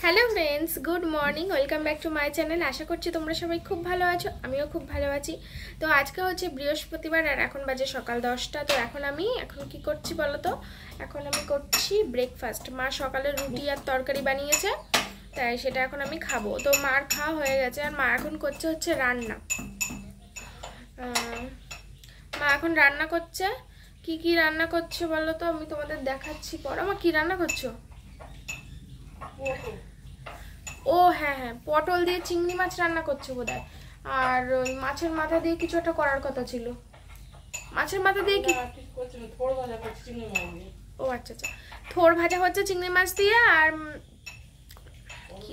Hello friends, good morning, welcome back to my channel. আশা করছি তোমরা সবাই খুব ভালো আছো, আমিও খুব ভালো আছি। তো আজকে হচ্ছে বৃহস্পতিবার আর এখন বাজে সকাল 10টা। তো এখন কি করছি বলো তো? এখন আমি করছি ব্রেকফাস্ট। মা সকালে রুটি আর তরকারি বানিয়েছে, তাই সেটা এখন আমি খাবো। তো মার খাওয়া হয়ে গেছে আর মা এখন করছে হচ্ছে রান্না। মা এখন রান্না করছে। কি রান্না করছে বলো তো? আমি তোমাদের দেখাচ্ছি পর। আমার কি রান্না করছো? ও হ্যাঁ হ্যাঁ, পটল দিয়ে চিংড়ি মাছ রান্না করছে বোধহয়। আর ওই মাছের মাথা দিয়ে কিছু একটা করার কথা ছিল। মাছের মাথা দিয়ে কি? ও আচ্ছা আচ্ছা, থোড় ভাজা হচ্ছে চিংড়ি মাছ দিয়ে। আর কি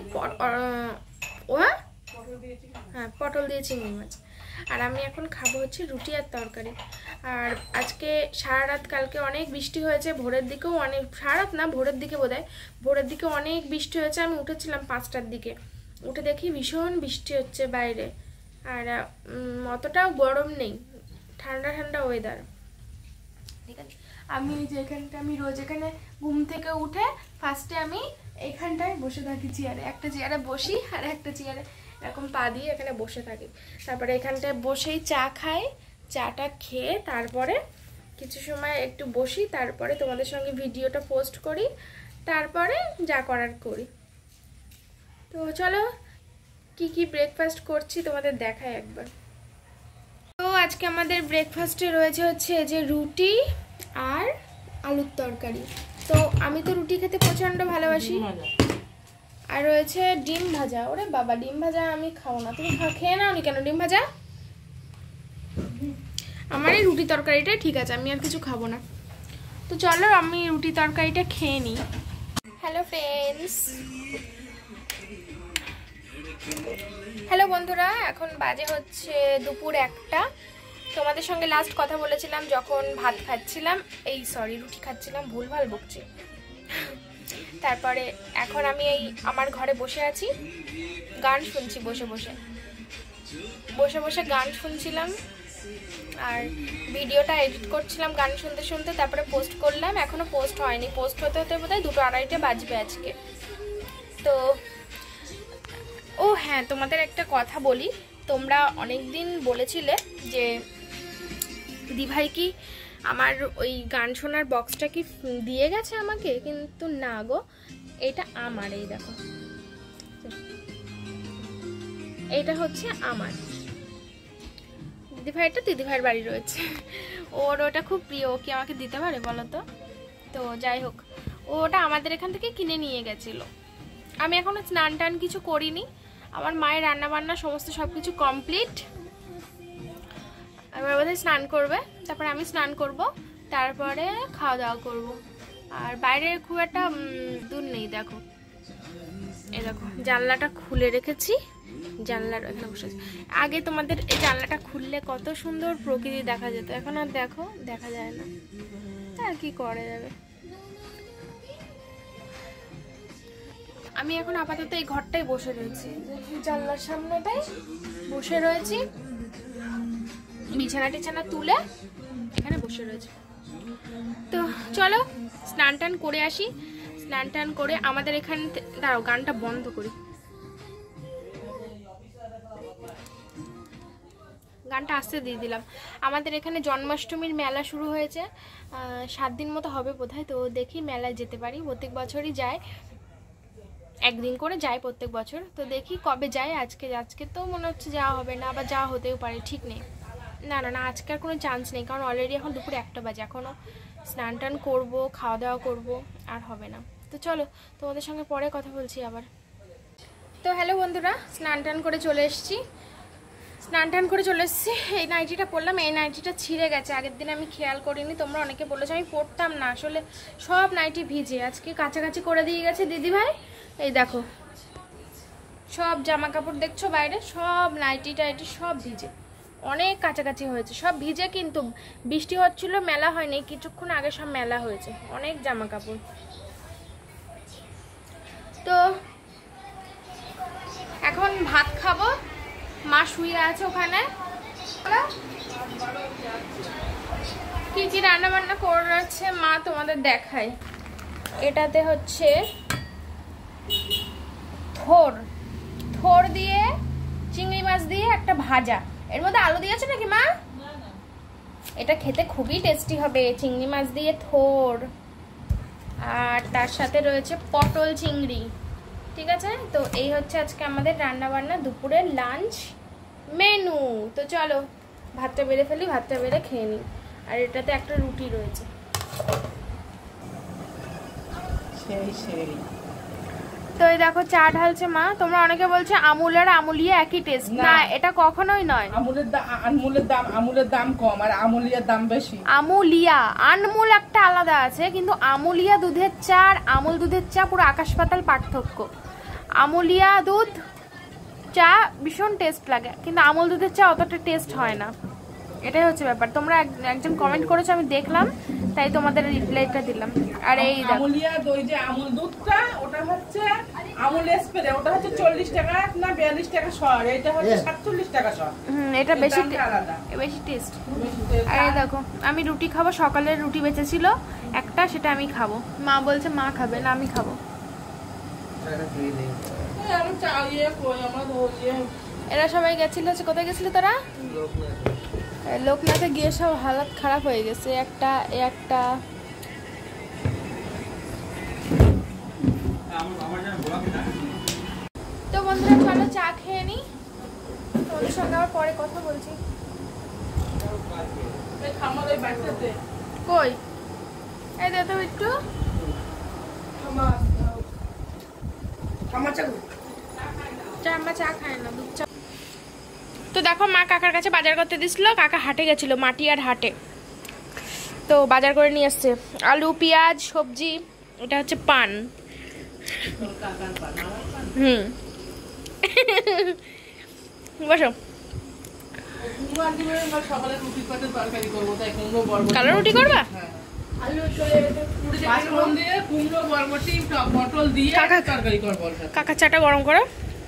হ্যাঁ, পটল দিয়ে চিংড়ি মাছ। আর আমি এখন খাবো হচ্ছে রুটি আর তরকারি। আর আজকে সারা রাত, কালকে অনেক বৃষ্টি হয়েছে, ভোরের দিকেও অনেক, সারা রাত না ভোরের দিকে বোধহয়, ভোরের দিকে অনেক বৃষ্টি হয়েছে। আমি উঠেছিলাম 5টার দিকে, উঠে দেখি ভীষণ বৃষ্টি হচ্ছে বাইরে। আর অতটাও গরম নেই, ঠান্ডা ঠান্ডা ওয়েদার। ঠিক আছে, আমি আমি রোজ এখানে ঘুম থেকে উঠে ফার্স্টে আমি এইখানটায় বসে থাকি চেয়ারে, একটা চেয়ারে বসি আর একটা চেয়ারে এরকম পা দিয়ে এখানে বসে থাকি। তারপরে এখানটায় বসেই চা খাই, চাটা খেয়ে তারপরে কিছু সময় একটু বসি, তারপরে তোমাদের সঙ্গে ভিডিওটা পোস্ট করি, তারপরে যা করার করি। তো চলো কি ব্রেকফাস্ট করছি তোমাদের দেখাই একবার। তো আজকে আমাদের ব্রেকফাস্টে রয়েছে হচ্ছে যে রুটি আর আলুর তরকারি। তো আমি তো রুটি খেতে প্রচণ্ড ভালোবাসি। আর রয়েছে ডিম ভাজা। ওরে বাবা, ডিম ভাজা আমি খাবো না। তুমি খেয়ে নাও নি কেন ডিম ভাজা? আমার এই রুটি তরকারিটাই ঠিক আছে, আমি আর কিছু খাবো না। তো চলো আমি রুটি তরকারিটা খেয়ে নিই। হ্যালো ফ্রেন্ডস, হ্যালো বন্ধুরা, এখন বাজে হচ্ছে দুপুর 1টা। তোমাদের সঙ্গে লাস্ট কথা বলেছিলাম যখন ভাত খাচ্ছিলাম, রুটি খাচ্ছিলাম, ভুলভাল বকছি। তারপরে এখন আমি আমার ঘরে বসে আছি, গান শুনছি, বসে বসে গান শুনছিলাম আর ভিডিওটা এডিট করছিলাম গান শুনতে শুনতে। তারপরে পোস্ট করলাম, এখনো পোস্ট হয়নি, পোস্ট হতে হতে বোধহয় 2-2:30 বাজবে আজকে। তো ও হ্যাঁ, তোমাদের একটা কথা বলি। তোমরা অনেক দিন বলেছিলে যে দিভাই কি আমার ওই গান শোনার বক্সটা কি দিয়ে গেছে আমাকে, কিন্তু না গো, এটা আমার। এই দেখো, এটা হচ্ছে আমার। দিদিভাইটা দিদিভাইয়ের বাড়ি রয়েছে, ওর ওটা খুব প্রিয়, ও কি আমাকে দিতে পারে বলো তো? তো যাই হোক, ওটা আমাদের এখান থেকে কিনে নিয়ে গেছিলো। আমি এখনো স্নান টান কিছু করিনি, আমার মায়ের রান্না বান্না সমস্ত সব কিছু কমপ্লিট। এবার বোধহয় স্নান করবে, তারপরে আমি স্নান করব, তারপরে খাওয়া দাওয়া করব। আর বাইরে খুব একটা দূর নেই। দেখো, এই দেখো জানলাটা খুলে রেখেছি, জানলার এখানে বসে আছি। আগে তোমাদের এই জানলাটা খুললে কত সুন্দর প্রকৃতি দেখা যেত, এখন আর দেখো দেখা যায় না। আর কি করা যাবে। আমি এখন আপাতত এই ঘরটাই বসে রয়েছি, জানলার সামনেটাই বসে রয়েছি, বিছানা টিছানা তুলে এখানে বসে রয়েছে। তো চলো স্নান টান করে আসি। স্নান টান করে আমাদের এখানে, দাঁড়াও গানটা বন্ধ করি, গানটা আস্তে দিয়ে দিলাম। আমাদের এখানে জন্মাষ্টমীর মেলা শুরু হয়েছে, 7 দিন মতো হবে বোধহয়। তো দেখি মেলায় যেতে পারি, প্রত্যেক বছরই যায়, একদিন করে যায় প্রত্যেক বছর। তো দেখি কবে যায়। আজকে তো মনে হচ্ছে যাওয়া হবে না, আবার যাওয়া হতেও পারে, ঠিক নেই। না আজকে আর কোনো চান্স নেই, কারণ অলরেডি এখন দুপুর 1টা বাজে, এখনও স্নান টান করবো, খাওয়া দাওয়া করবো, আর হবে না। তো চলো তোমাদের সঙ্গে পরে কথা বলছি আবার। তো হ্যালো বন্ধুরা, স্নান টান করে চলে এসেছি। এই নাইটিটা পরলাম, এই নাইটিটা ছিঁড়ে গেছে, আগের দিন আমি খেয়াল করিনি, তোমরা অনেকে বলেছো আমি পরতাম না, আসলে সব নাইটি ভিজে। আজকে কাছাকাছি করে দিয়ে গেছে দিদিভাই। এই দেখো সব জামা কাপড় দেখছো বাইরে, সব নাইটি টাইটি সব ভিজে, অনেক কাছাকাছি হয়েছে, সব ভিজে। কিন্তু বৃষ্টি হচ্ছিল, মেলা হয়নি, কিছুক্ষণ আগে সব মেলা হয়েছে, অনেক জামা কাপড়। তো এখন ভাত খাবো, মা শুয়ে আছে ওখানে। কি রান্না বান্না করেছে মা তোমাদের দেখাই। এটাতে হচ্ছে থোর থোর দিয়ে চিংড়ি মাছ দিয়ে একটা ভাজা। এর মধ্যে আলু দিয়েছো নাকি মা? এটা খেতে খুবই টেস্টি হবে, চিংড়ি মাছ দিয়ে থোর, আর তার সাথে রয়েছে পটল চিংড়ি। ঠিক আছে, তো এই হচ্ছে আজকে আমাদের রান্না বান্না দুপুরের লাঞ্চ মেনু। তো চলো ভাতটা বেড়ে ফেলি, ভাতটা বেড়ে খেয়ে নিই। আর এটাতে একটা রুটি রয়েছে। তো এই দেখো চা ঢালছে মা। তোমরা অনেকে বলছে আমুল আর আমুলিয়া একই টেস্ট। না, এটা কখনোই নয়। আমুলের দাম কম আর আমুলিয়ার দাম বেশি। আমুলিয়া, আনমুল একটা আলাদা আছে, কিন্তু আমুলিয়া দুধের চা আর আমুল দুধের চা পুরো আকাশ পাতাল পার্থক্য। আমুলিয়া দুধ চা ভীষণ টেস্ট লাগে, কিন্তু আমুল দুধের চা অতটা টেস্ট হয় না। এটাই হচ্ছে ব্যাপার। তোমরা একজন কমেন্ট করেছো, আমি দেখলাম, তাই তোমাদের রিপ্লাইটা দিলাম। আর এই আমুলিয়া দই যে আমুল দুধটা, ওটা হচ্ছে আমুল স্প্রে, ওটা হচ্ছে 40 টাকা না 42 টাকা সর, এটা হচ্ছে 47 টাকা সর। এটা বেশি বেশি টেস্ট। আর এই দেখো আমি রুটি খাবো, সকালের রুটি বেঁচেছিল একটা, সেটা আমি খাবো। মা বলছে মা খাবে না, আমি খাবো। এরা সবাই গেছিল, কোথায় গেছিল তোরা? লোকনাথে গিয়ে সব হালাত খারাপ হয়ে গেছে। একটা তো বন্ধুরা চলো চা খেয়ে নি, তোমাদের সঙ্গে আবার পরে কথা বলছি। কই এই দে তো একটু চা খায় না। তো দেখো মা কাকার কাছে বাজার করতে দিছিল, কাকা হাটে গেছিল, মাটি আর হাটে। তো বাজার করে নিয়ে আসছে আলু, পেঁয়াজ, সবজি। এটা হচ্ছে পান। বসো। কালো রুটি করবা? কাকা চাটা গরম করো।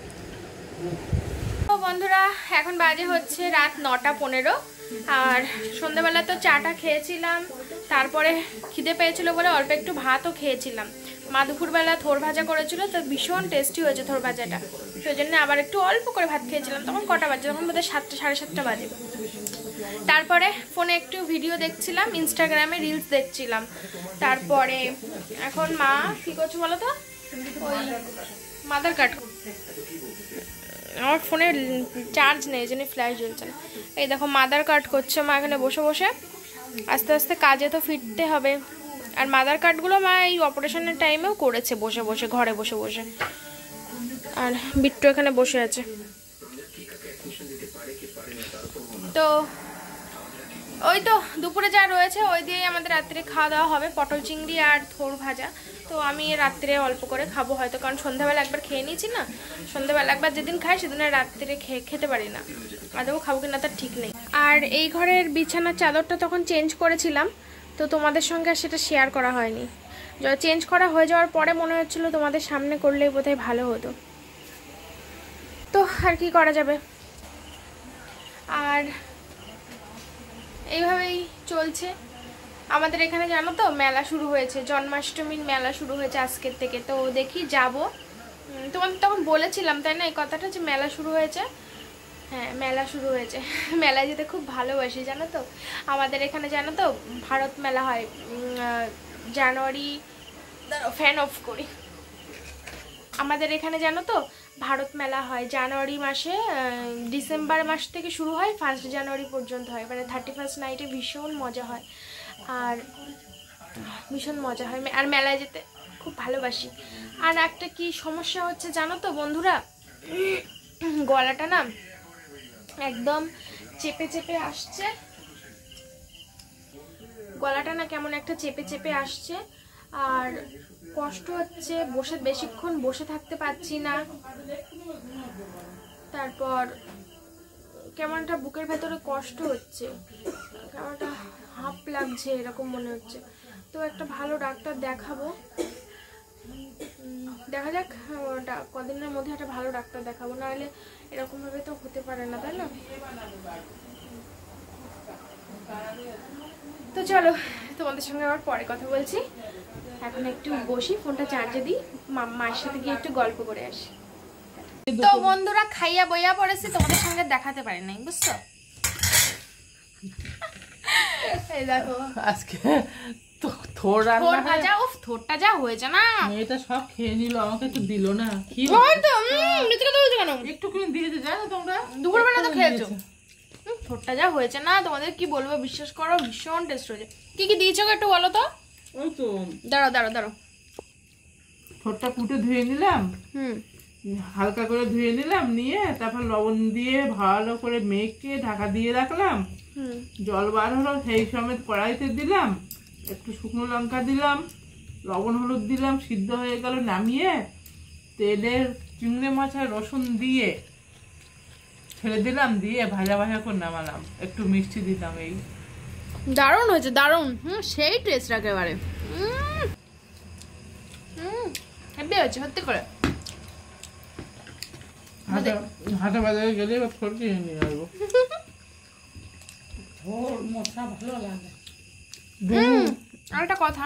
বন্ধুরা এখন বাজে হচ্ছে রাত 9:15। আর সন্ধ্যাবেলা তো চাটা খেয়েছিলাম, তারপরে খিদে পেয়েছিল বলে অল্প একটু ভাতও খেয়েছিলাম। মা দুপুরবেলা থোর ভাজা করেছিল, তো ভীষণ টেস্টি হয়েছে থোর ভাজাটা, সেই জন্য আবার একটু অল্প করে ভাত খেয়েছিলাম। তখন কটা বাজে? তখন বোধহয় 7টা, 7:30 বাজে। তারপরে ফোনে একটু ভিডিও দেখছিলাম, ইনস্টাগ্রামে রিলস দেখছিলাম। তারপরে এখন মা কী করছে বলো তো? ওই মাদার কার্ড, আমার ফোনে চার্জ নেই, এই জন্য ফ্ল্যাশ জ্বলছে না। এই দেখো মাদার কার্ড করছে মা এখানে বসে বসে। আস্তে আস্তে কাজে তো ফিরতে হবে। আর মাদার কার্ডগুলো মা এই অপারেশনের টাইমেও করেছে বসে বসে, ঘরে বসে বসে। আর বিট্টু এখানে বসে আছে। তো ওই তো দুপুরে যা রয়েছে ওই দিয়েই আমাদের রাত্রে খাওয়া দাওয়া হবে, পটল চিংড়ি আর থোর ভাজা। তো আমি রাত্রে অল্প করে খাবো হয়তো, কারণ সন্ধ্যাবেলা একবার খেয়ে নিয়েছি না। সন্ধ্যাবেলা একবার যেদিন খাই সেদিন আর রাত্রে খেতে পারি না। আদৌ খাবো কিনা তার ঠিক নেই। আর এই ঘরের বিছানার চাদরটা তখন চেঞ্জ করেছিলাম, তো তোমাদের সঙ্গে সেটা শেয়ার করা হয়নি। চেঞ্জ করা হয়ে যাওয়ার পরে মনে হচ্ছিল তোমাদের সামনে করলেই বোধহয় ভালো হতো। তো আর কি করা যাবে। আর এইভাবেই চলছে আমাদের এখানে। জানো তো মেলা শুরু হয়েছে, জন্মাষ্টমীর মেলা শুরু হয়েছে আজকের থেকে। তো দেখি যাব। তোমাদের তখন বলেছিলাম তাই না এই কথাটা, যে মেলা শুরু হয়েছে। হ্যাঁ মেলা শুরু হয়েছে। মেলায় যেতে খুব ভালোবাসি জানো তো। আমাদের এখানে জানো তো ভারত মেলা হয় জানুয়ারি, ফ্যান অফ করি। আমাদের এখানে জানো তো ভারত মেলা হয় জানুয়ারি মাসে, ডিসেম্বর মাস থেকে শুরু হয়, 1 জানুয়ারি পর্যন্ত হয়। মানে 31 নাইটে ভীষণ মজা হয়, আর ভীষণ মজা হয়। আর মেলায় যেতে খুব ভালোবাসি। আর একটা কি সমস্যা হচ্ছে জানো তো বন্ধুরা, গলাটা না একদম চেপে চেপে আসছে। গলাটা না কেমন একটা চেপে চেপে আসছে, আর কষ্ট হচ্ছে, বেশিক্ষণ বসে থাকতে পারছি না। তারপর কেমন একটা বুকের ভেতরে কষ্ট হচ্ছে, কেমন একটা হাঁপ লাগছে এরকম মনে হচ্ছে। তো একটা ভালো ডাক্তার দেখাবো, দেখা যাক কদিনের মধ্যে একটা ভালো ডাক্তার দেখাবো, নাহলে এরকম ভাবে তো হতে পারে না, তাই না? তো চলো তোমাদের সঙ্গে আবার পরে কথা বলছি। এখন একটু বসি, ফোনটা চার্জে দিই, মায়ের সাথে গিয়ে একটু গল্প করে আসি। তো বন্ধুরা খাইয়া বইয়া পড়েছি, তোমাদের সঙ্গে দেখাতে পারি নাই, বুঝছো? এই দেখো আজকে থোড় ভাজা, উফ থোড়টা যা হয়েছে না, মেয়েটা সব খেয়ে নিল, আমাকে তো দিল না। কি কেন একটু কিনে দিয়েছে জানো তোমরা, দুপুরবেলা তো খেয়েছো। থোড়টা যা হয়েছে না, তোমাদের কি বলবো, বিশ্বাস করো ভীষণ টেস্ট হয়েছে। কি কি দিয়েছো একটু বলো তো। ওই তো দাঁড়াও থোড়টা কুটে ধুয়ে নিলাম, হালকা করে ধুয়ে নিলাম, নিয়ে তারপর লবণ দিয়ে ভালো করে মেখে ঢাকা দিয়ে রাখলাম। জল বার হলো, সেই সমেত কড়াইতে দিলাম, একটু শুকনো লঙ্কা দিলাম, লবণ হলুদ দিলাম, সিদ্ধ হয়ে গেল, নামিয়ে তেলের চিংড়ি মাছ আর রসুন দিয়ে ছেড়ে দিলাম, দিয়ে ভাজা ভাজা করে নামালাম, একটু মিষ্টি দিলাম। এই দারুণ হয়েছে, দারুণ। সেই টেস্ট একেবারে হেভি হয়েছে সত্যি করে। হাটে বাজারে গেলে এবার থোড় কিনে নিয়ে আসবো। আরেকটা কথা,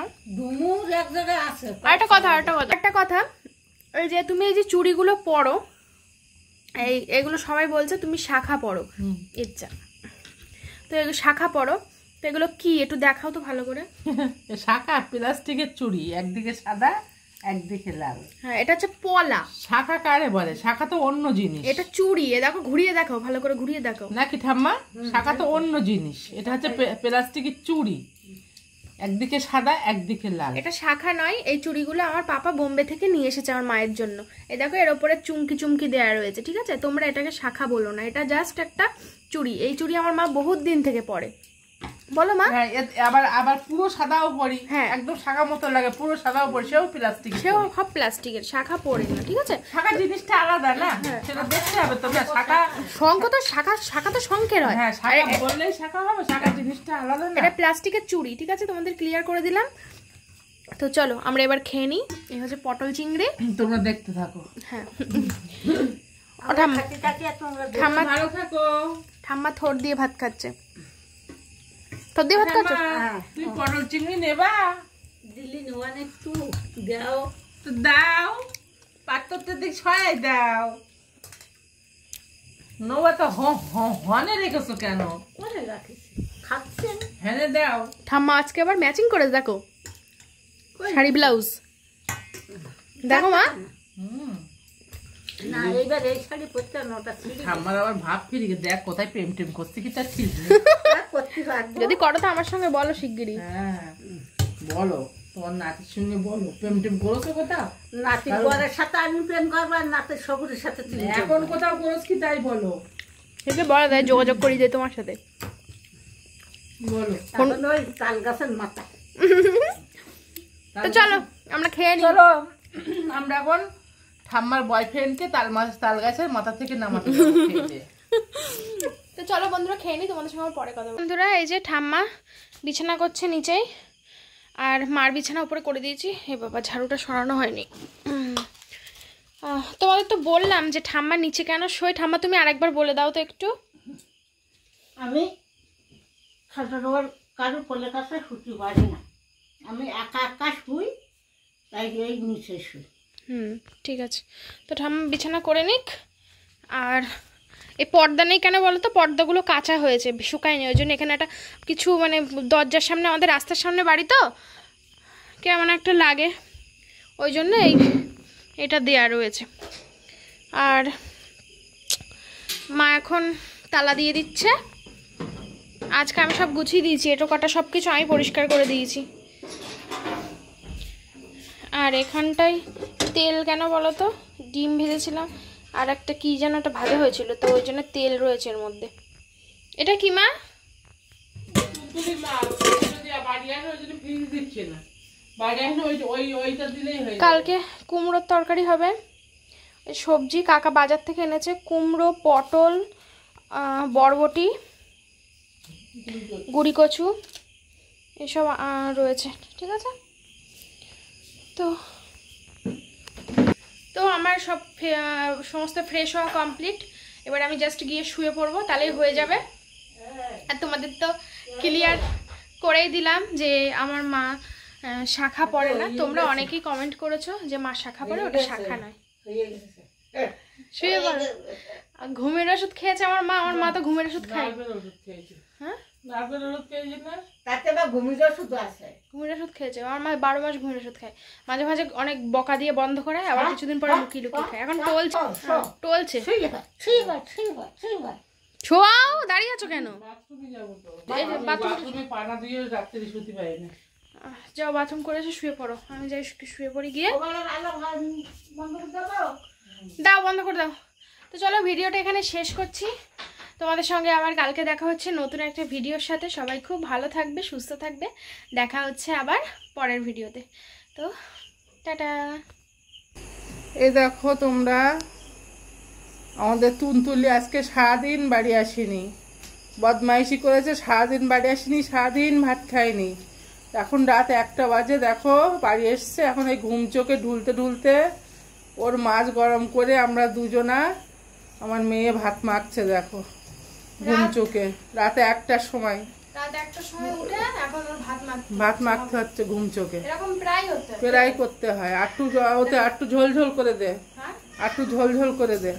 ওই যে তুমি এই যে চুড়িগুলো পরো, এগুলো সবাই বলছে তুমি শাখা পরো, ইচ্ছা তো এগুলো শাখা পরো, তো এগুলো কি একটু দেখাও তো ভালো করে। শাখা প্লাস্টিকের চুড়ি, একদিকে সাদা একদিকে লাল। হ্যাঁ, এটা হচ্ছে পলা। শাখা কারে বলে? শাখা তো অন্য জিনিস, এটা চুড়ি। দেখো ঘুরিয়ে দেখাও, ভালো করে ঘুরিয়ে দেখাও। নাকি ঠাম্মা? শাখা তো অন্য জিনিস, এটা হচ্ছে প্লাস্টিকের চুড়ি, একদিকে সাদা একদিকে লাল। এটা শাখা নয়, এই চুড়িগুলো আমার পাপা বোম্বে থেকে নিয়ে এসেছে আমার মায়ের জন্য। এই দেখো এর উপরে চুমকি চুমকি দেয়া রয়েছে, ঠিক আছে? তোমরা এটাকে শাখা বলো না, এটা জাস্ট একটা চুড়ি। এই চুড়ি আমার মা বহুত দিন থেকে পরে, বলো মা? হ্যাঁ, আবার পুরো সাদাও পরি, হ্যাঁ একদম শাখা মতো লাগে, পুরো সাদাও পরি, সেও প্লাস্টিক, সেও সব প্লাস্টিকের, শাখা পরে না, ঠিক আছে? শাখা জিনিসটা আলাদা না, সেটা দেখতে হবে। তবে শাখা শঙ্খ তো শাখা তো শঙ্খের হয়, হ্যাঁ শাখা বললেই শাখা হবে, শাখা জিনিসটা আলাদা না। এটা প্লাস্টিকের চুড়ি, ঠিক আছে? তোমাদের ক্লিয়ার করে দিলাম। তো চলো আমরা এবার খেয়ে নিই। এই হচ্ছে পটল চিংড়ি, তোমরা দেখতে থাকো। হ্যাঁ, ঠাম্মা থোড় দিয়ে ভাত খাচ্ছে। থোড় দিয়ে ভাত খাচ্ছ? তুই পটল চিংড়ি নেবা? দিলি নোয়ান একটু দাও তো, দাও পাত্রটা দিক ছড়াই দাও। নোবা তো হনে রেখেছো কেন? খাচ্ছেন, হ্যাঁ দাও। ঠাম্মা আজকে আবার ম্যাচিং করে দেখো, শাড়ি ব্লাউজ দেখো মা। না এইবার এই শাড়ি পরতে নটা ছিল, আমার আবার ভাব ফিরে দেখ কোথায় প্রেম টেম করতে, কি তার ঠিক নেই। যদি করো তো আমার সঙ্গে বলো শিগগিরই। হ্যাঁ বলো, তোমার নাতির সঙ্গে বলো, প্রেম টেম করেছো কোথাও? নাতির বরের সাথে আমি প্রেম করবো, আর নাতির শ্বশুরের সাথে তুমি এখন কোথাও করেছ কি তাই বলো। সেটা বলা যায়, যোগাযোগ করি যায় তোমার সাথে, বলো। ওই তাল গাছের মাথা। তো চলো আমরা খেয়ে নিই। চলো আমরা এখন ঠাম্মার বয়ফ্রেন্ডকে তাল গাছের মাথা থেকে নামাতে যাবো খেতে। তো চলো বন্ধুরা খেয়ে নিই, তোমাদের সঙ্গে পরে কথা বলবো। বন্ধুরা এই যে ঠাম্মা বিছানা করছে নিচেই, আর মার বিছানা উপরে করে দিয়েছি। হে বাবা, ঝাড়ুটা সরানো হয়নি। তোমাদের তো বললাম যে ঠাম্মা নিচে কেন শোয়। ঠাম্মা তুমি আরেকবার বলে দাও তো একটু। আমি খাটার কারোর কোলে কাছে শুতে পারি না, আমি একা একা শুই, তাই এই নিচে শুই। ঠিক আছে, তো ঠাম্মা বিছানা করে নিক। আর এই পর্দা নেই কেন বলো তো, পর্দাগুলো কাঁচা হয়েছে, শুকায়নি, ওই জন্য এখানে একটা কিছু মানে দরজার সামনে, আমাদের রাস্তার সামনে বাড়ি তো কেমন একটা লাগে, ওই জন্য এটা দেয়া রয়েছে। আর মা এখন তালা দিয়ে দিচ্ছে। আজকে আমি সব গুছিয়ে দিয়েছি, এটো কাটা সব কিছু আমি পরিষ্কার করে দিয়েছি। আর এখানটায় তেল কেন বলো তো, ডিম ভেজেছিলাম, আর একটা কি যেন একটা ভাজা হয়েছিল, তো ওই জন্য তেল রয়েছে এর মধ্যে। এটা কি মা? কালকে কুমড়োর তরকারি হবে। সবজি কাকা বাজার থেকে এনেছে, কুমড়ো, পটল, বরবটি, গুড়ি কচু এসব রয়েছে, ঠিক আছে? তো আমার সমস্ত ফ্রেশ হওয়া কমপ্লিট। এবার আমি জাস্ট গিয়ে শুয়ে পড়বো, তাহলেই হয়ে যাবে। আর তোমাদের তো ক্লিয়ার করেই দিলাম যে আমার মা শাখা পড়ে না। তোমরা অনেকেই কমেন্ট করেছো যে মা শাখা পড়ে, ওটা শাখা নয়। শুয়ে পড়ো। ঘুমের ওষুধ খেয়েছে আমার মা তো ঘুমের ওষুধ খায়। ওষুধ খেয়েছে। হ্যাঁ নার্ভের ওষুধ খেয়েছে না? তাতে বা ঘুমির ওষুধ আছে। ঘুমের ওষুধ খেয়েছে আমার মা, 12 মাস ঘুমের ওষুধ খায়। মাঝে মাঝে অনেক বকা দিয়ে বন্ধ করে, আবার কিছুদিন পরে লুকিয়ে লুকিয়ে খায়। এখন টলছে। ছোয়াও, দাঁড়িয়ে আছো কেন? বাথরুমে যাবো তো। বাথরুমে পানা দিয়ে রাত্রি শুতে পারি না। যাও বাথরুম করে এসে শুয়ে পড়ো, আমি যাই শুয়ে পড়ি গিয়ে। দাও, বন্ধ করে দাও। তো চলো ভিডিওটা এখানে শেষ করছি। তোমাদের সঙ্গে আবার কালকে দেখা হচ্ছে নতুন একটা ভিডিওর সাথে। সবাই খুব ভালো থাকবে, সুস্থ থাকবে। দেখা হচ্ছে আবার পরের ভিডিওতে। তো টাটা। এই দেখো তোমরা, আমাদের তুনতুলি আজকে সারাদিন বাড়ি আসেনি, বদমাইশি করেছে, সারাদিন বাড়ি আসেনি, সারাদিন ভাত খায়নি। এখন রাত 1টা বাজে, দেখো বাড়ি এসছে। এখন এই ঘুম চোখে ঢুলতে ঢুলতে ওর মাছ গরম করে আমরা দুজনা, আমার মেয়ে ভাত মাখছে দেখো ঘুম চোখে। রাতে 1টার সময় ভাত মাখতে হচ্ছে ঘুম চোখে। প্রায় করতে হয়। আটটু ঝোল ঝোল করে দে, আটটু ঝোল ঝোল করে দে।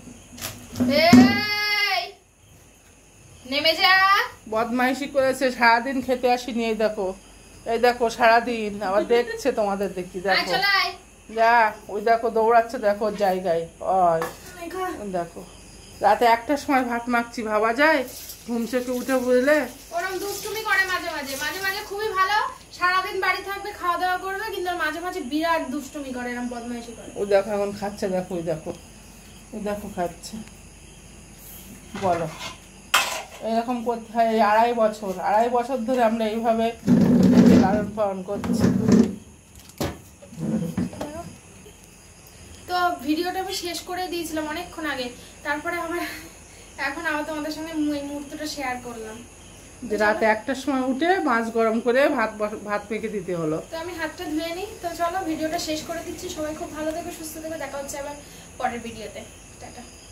নেমে যা। বদমাইশি করেছে, সারাদিন খেতে আসিনি। এই দেখো সারাদিন আবার দেখছে তোমাদের, দেখি দেখো যা, ওই দেখো দৌড়াচ্ছে দেখো জায়গায়। দেখো রাতে 1টার সময় ভাত মাখছি, ভাবা যায়? ঘুম চোখে উঠে বুঝলে ওরকম দুষ্টুমি করে মাঝে মাঝে খুবই ভালো। সারাদিন বাড়ি থাকবে, খাওয়া দাওয়া করবে, কিন্তু মাঝে মাঝে বিরাট দুষ্টুমি করে, এরকম বদমাইশি করে। ও দেখো এখন খাচ্ছে, দেখো ওই দেখো খাচ্ছে। বলো, এরকম করতে হয়। 2.5 বছর ধরে আমরা এইভাবে লালন পালন করছি। তো ভিডিওটা আমি শেষ করে দিয়েছিলাম অনেকক্ষণ আগে, তারপরে এখন আবার তোমাদের সঙ্গে এই মুহূর্তটা শেয়ার করলাম। যে রাতে 1টার সময় উঠে মাছ গরম করে ভাত মেখে দিতে হলো। তো আমি হাতটা ধুয়ে নিই। তো চলো ভিডিওটা শেষ করে দিচ্ছি। সবাই খুব ভালো থেকো, সুস্থ থেকো। দেখা হচ্ছে আবার পরের ভিডিওতে। টাটা।